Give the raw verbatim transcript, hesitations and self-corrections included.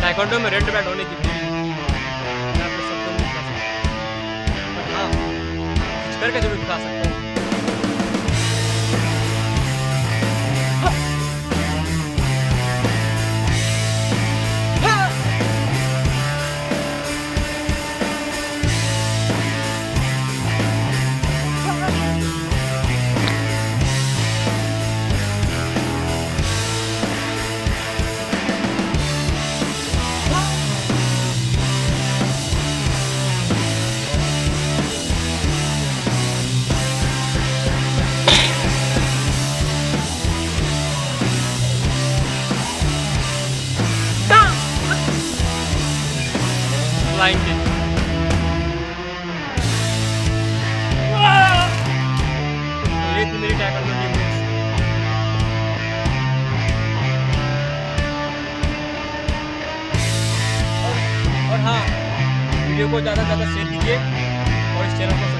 Taekwondo में red belt होने की फीलिंग मैं आपको शब्दों में नहीं बता सकता, बट हाँ कुछ करके जरूर दिखा सकता हूँ। Flying kick. ये थी मेरी taekwondo की moves। और, और हाँ वीडियो को ज़्यादा से ज़्यादा शेयर कीजिए और इस चैनल को